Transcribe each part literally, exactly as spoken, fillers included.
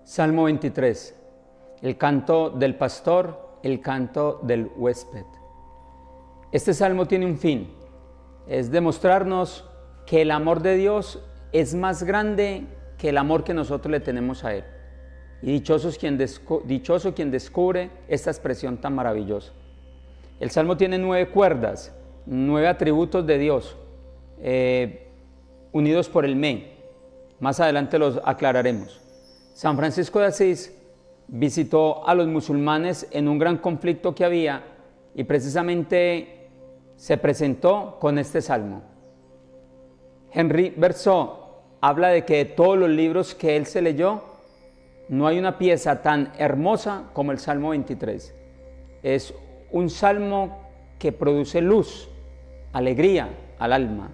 Salmo veintitrés, el canto del pastor, el canto del huésped. Este salmo tiene un fin, es demostrarnos que el amor de Dios es más grande que el amor que nosotros le tenemos a Él. Y dichoso quien, descu- dichoso quien descubre esta expresión tan maravillosa. El salmo tiene nueve cuerdas, nueve atributos de Dios, eh, unidos por el me. Más adelante los aclararemos. San Francisco de Asís visitó a los musulmanes en un gran conflicto que había y precisamente se presentó con este salmo. Henri Bergson habla de que de todos los libros que él se leyó, no hay una pieza tan hermosa como el Salmo veintitrés. Es un salmo que produce luz, alegría al alma.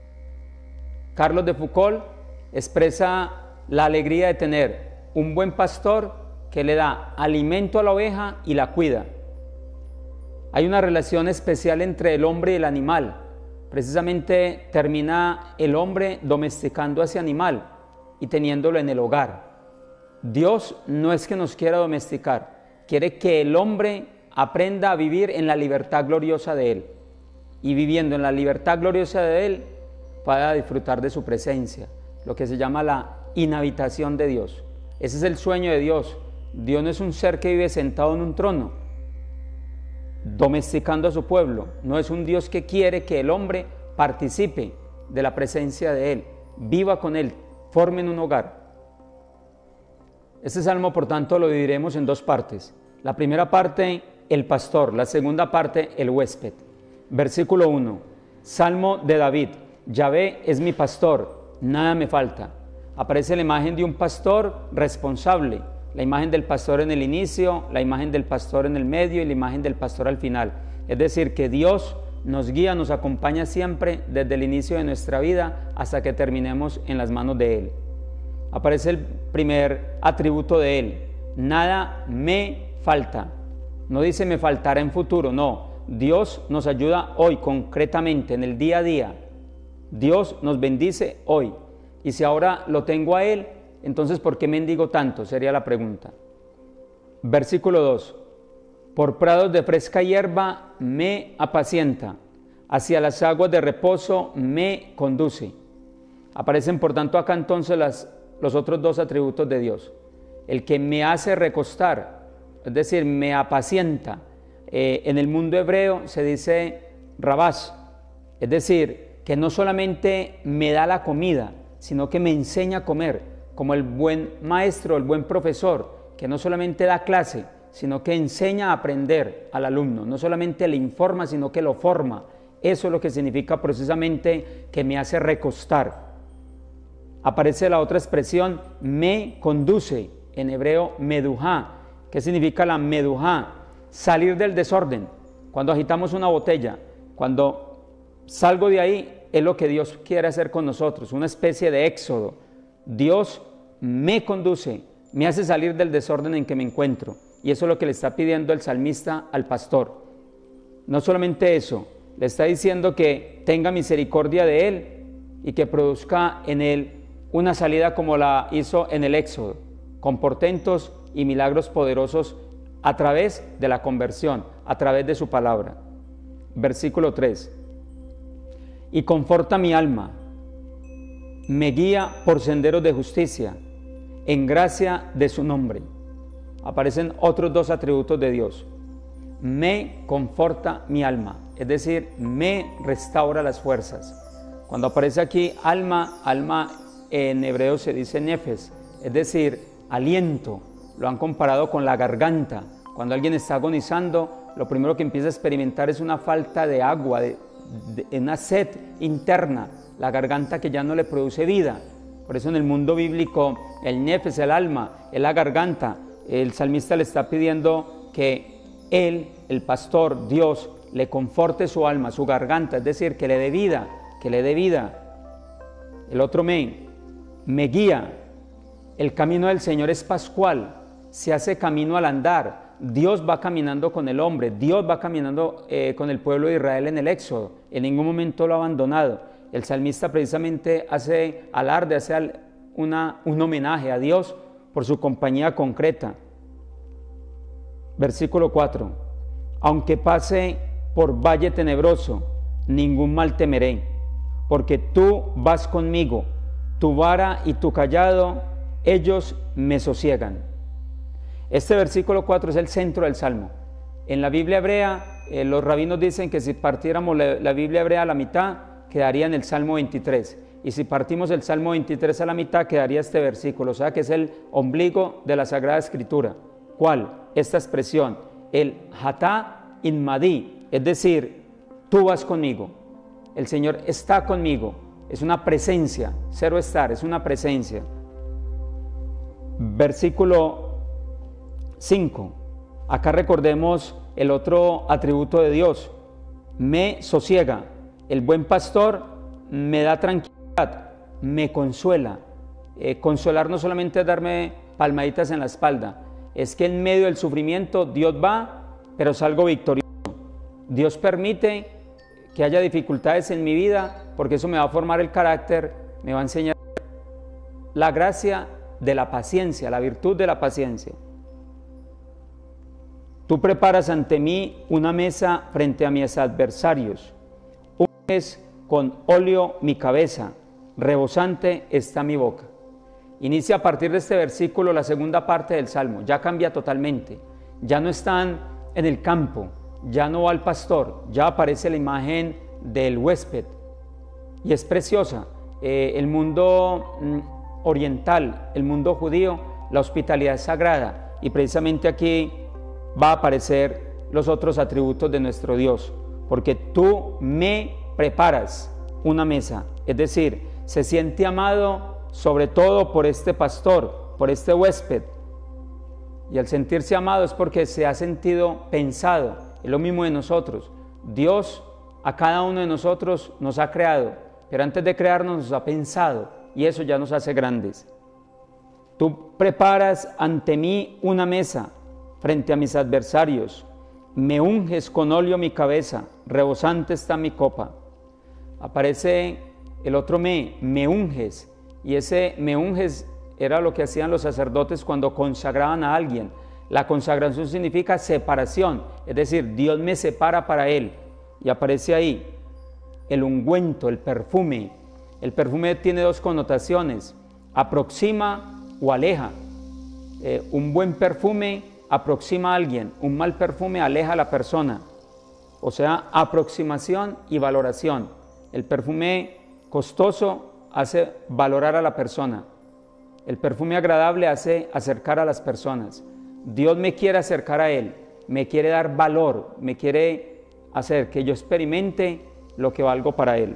Carlos de Foucault expresa la alegría de tener un buen pastor que le da alimento a la oveja y la cuida. Hay una relación especial entre el hombre y el animal. Precisamente termina el hombre domesticando a ese animal y teniéndolo en el hogar. Dios no es que nos quiera domesticar, quiere que el hombre aprenda a vivir en la libertad gloriosa de Él. Y viviendo en la libertad gloriosa de Él, pueda disfrutar de su presencia, lo que se llama la inhabitación de Dios. Ese es el sueño de Dios. Dios no es un ser que vive sentado en un trono, domesticando a su pueblo. No es un Dios que quiere que el hombre participe de la presencia de Él, viva con Él, formen un hogar. Este salmo, por tanto, lo dividiremos en dos partes. La primera parte, el pastor. La segunda parte, el huésped. Versículo uno, Salmo de David. Yahvé es mi pastor, nada me falta. Aparece la imagen de un pastor responsable, la imagen del pastor en el inicio, la imagen del pastor en el medio y la imagen del pastor al final. Es decir, que Dios nos guía, nos acompaña siempre desde el inicio de nuestra vida hasta que terminemos en las manos de Él. Aparece el primer atributo de Él, nada me falta. No dice me faltará en futuro, no. Dios nos ayuda hoy concretamente, en el día a día. Dios nos bendice hoy. Y si ahora lo tengo a Él, entonces ¿por qué mendigo tanto? Sería la pregunta. Versículo dos. Por prados de fresca hierba me apacienta, hacia las aguas de reposo me conduce. Aparecen por tanto acá entonces las, los otros dos atributos de Dios. El que me hace recostar, es decir, me apacienta. Eh, en el mundo hebreo se dice rabás, es decir, que no solamente me da la comida, sino que me enseña a comer, como el buen maestro, el buen profesor, que no solamente da clase, sino que enseña a aprender al alumno, no solamente le informa, sino que lo forma. Eso es lo que significa precisamente que me hace recostar. Aparece la otra expresión, me conduce, en hebreo medujá. ¿Qué significa la medujá? Salir del desorden. Cuando agitamos una botella, cuando salgo de ahí, es lo que Dios quiere hacer con nosotros, una especie de éxodo. Dios me conduce, me hace salir del desorden en que me encuentro. Y eso es lo que le está pidiendo el salmista al pastor. No solamente eso, le está diciendo que tenga misericordia de él y que produzca en él una salida como la hizo en el éxodo, con portentos y milagros poderosos a través de la conversión, a través de su palabra. Versículo tres. Y conforta mi alma, me guía por senderos de justicia, en gracia de su nombre. Aparecen otros dos atributos de Dios. Me conforta mi alma, es decir, me restaura las fuerzas. Cuando aparece aquí alma, alma en hebreo se dice nefes, es decir, aliento. Lo han comparado con la garganta. Cuando alguien está agonizando, lo primero que empieza a experimentar es una falta de agua, de de una sed interna, la garganta que ya no le produce vida. Por eso en el mundo bíblico el nefes, el alma, es la garganta. El salmista le está pidiendo que él, el pastor, Dios, le conforte su alma, su garganta, es decir, que le dé vida, que le dé vida. El otro me, me guía. El camino del Señor es pascual, se hace camino al andar. Dios va caminando con el hombre, Dios va caminando eh, con el pueblo de Israel en el éxodo, en ningún momento lo ha abandonado. El salmista precisamente hace alarde, hace una, un homenaje a Dios por su compañía concreta. Versículo cuatro. Aunque pase por valle tenebroso, ningún mal temeré, porque tú vas conmigo, tu vara y tu cayado, ellos me sosiegan. Este versículo cuatro es el centro del Salmo. En la Biblia hebrea, eh, los rabinos dicen que si partiéramos la, la Biblia hebrea a la mitad, quedaría en el Salmo veintitrés. Y si partimos el Salmo veintitrés a la mitad, quedaría este versículo. O sea que es el ombligo de la Sagrada Escritura. ¿Cuál? Esta expresión, el Hatá Inmadí, es decir, tú vas conmigo. El Señor está conmigo. Es una presencia, cero estar, es una presencia. Versículo cinco. Acá recordemos el otro atributo de Dios. Me sosiega. El buen pastor me da tranquilidad, me consuela. Eh, consolar no solamente es darme palmaditas en la espalda, es que en medio del sufrimiento Dios va, pero salgo victorioso. Dios permite que haya dificultades en mi vida, porque eso me va a formar el carácter, me va a enseñar la gracia de la paciencia, la virtud de la paciencia. Tú preparas ante mí una mesa frente a mis adversarios, unges con óleo mi cabeza, rebosante está mi boca. Inicia a partir de este versículo la segunda parte del Salmo, ya cambia totalmente, ya no están en el campo, ya no va el pastor, ya aparece la imagen del huésped y es preciosa. Eh, el mundo mm, oriental, el mundo judío, la hospitalidad es sagrada y precisamente aquí va a aparecer los otros atributos de nuestro Dios, porque tú me preparas una mesa, es decir, se siente amado sobre todo por este pastor, por este huésped, y al sentirse amado es porque se ha sentido pensado. Es lo mismo de nosotros. Dios a cada uno de nosotros nos ha creado, pero antes de crearnos nos ha pensado y eso ya nos hace grandes. Tú preparas ante mí una mesa frente a mis adversarios, me unges con óleo mi cabeza, rebosante está mi copa. Aparece el otro me, me unges, y ese me unges era lo que hacían los sacerdotes cuando consagraban a alguien. La consagración significa separación, es decir, Dios me separa para Él. Y aparece ahí el ungüento, el perfume. El perfume tiene dos connotaciones, aproxima o aleja. Eh, un buen perfume aproxima a alguien, un mal perfume aleja a la persona. O sea, aproximación y valoración. El perfume costoso hace valorar a la persona. El perfume agradable hace acercar a las personas. Dios me quiere acercar a Él, me quiere dar valor, me quiere hacer que yo experimente lo que valgo para Él.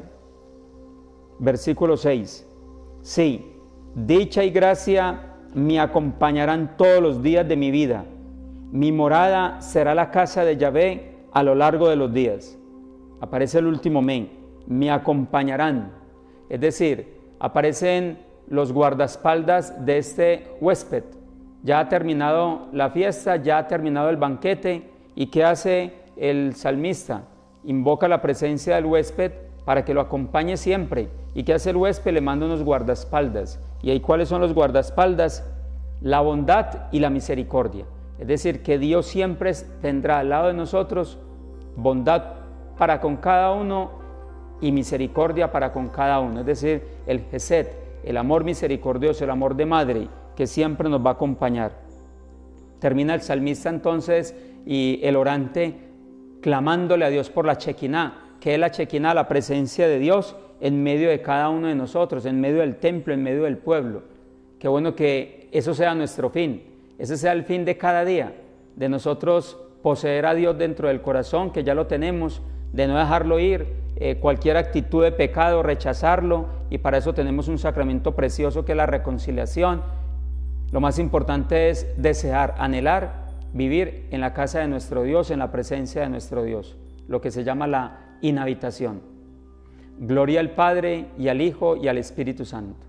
Versículo seis. Sí, dicha y gracia me acompañarán todos los días de mi vida. Mi morada será la casa de Yahvé a lo largo de los días. Aparece el último men, me acompañarán. Es decir, aparecen los guardaespaldas de este huésped. Ya ha terminado la fiesta, ya ha terminado el banquete. ¿Y qué hace el salmista? Invoca la presencia del huésped para que lo acompañe siempre. ¿Y qué hace el huésped? Le manda unos guardaespaldas. ¿Y ahí cuáles son los guardaespaldas? La bondad y la misericordia. Es decir, que Dios siempre tendrá al lado de nosotros bondad para con cada uno y misericordia para con cada uno. Es decir, el Gesed, el amor misericordioso, el amor de madre, que siempre nos va a acompañar. Termina el salmista entonces y el orante clamándole a Dios por la Shekinah, que es la Shekinah, la presencia de Dios en medio de cada uno de nosotros, en medio del templo, en medio del pueblo. Qué bueno que eso sea nuestro fin, ese sea el fin de cada día, de nosotros poseer a Dios dentro del corazón, que ya lo tenemos, de no dejarlo ir, eh, cualquier actitud de pecado, rechazarlo, y para eso tenemos un sacramento precioso que es la reconciliación. Lo más importante es desear, anhelar, vivir en la casa de nuestro Dios, en la presencia de nuestro Dios, lo que se llama la inhabitación. Gloria al Padre, y al Hijo, y al Espíritu Santo.